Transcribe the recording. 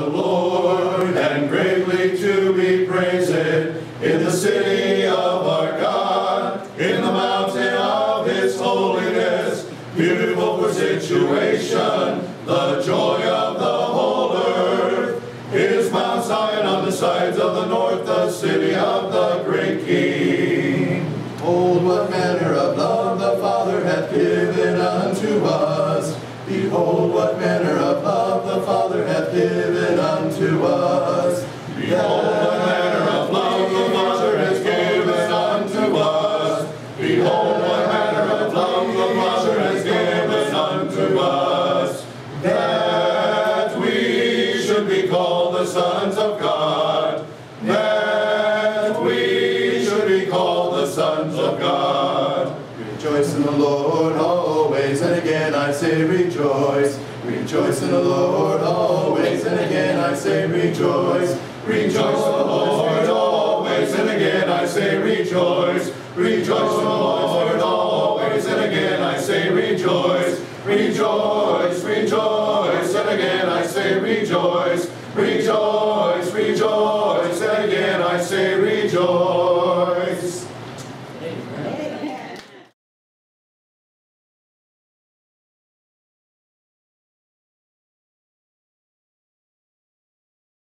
Lord, and greatly to be praised in the city of our God, in the mountain of his holiness, beautiful for situation, the joy of the whole earth. Is Mount Zion on the sides of the north, the city of the great King. Behold, what manner of love the Father hath given unto us. Behold, what manner of love the Father hath given unto us. Behold, what manner of love the Father has given unto us. Behold, what manner of love the Father has given unto us, that we should be called the sons of God, that we should be called the sons of God. Rejoice in the Lord always, and again I say rejoice. Rejoice in the Lord always, and again I say rejoice. Rejoice in the Lord always, and again I say rejoice. Rejoice in the Lord always, and again I say rejoice. Rejoice, rejoice, and again I say rejoice. Rejoice.